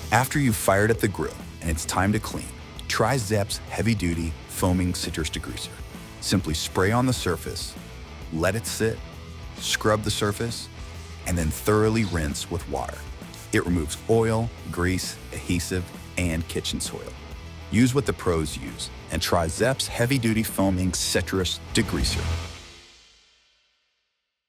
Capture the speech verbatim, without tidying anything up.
After you've fired at the grill and it's time to clean, try Zep's heavy-duty foaming citrus degreaser. Simply spray on the surface, let it sit, scrub the surface, and then thoroughly rinse with water. It removes oil, grease, adhesive, and kitchen soil. Use what the pros use and try Zep's heavy-duty foaming citrus degreaser.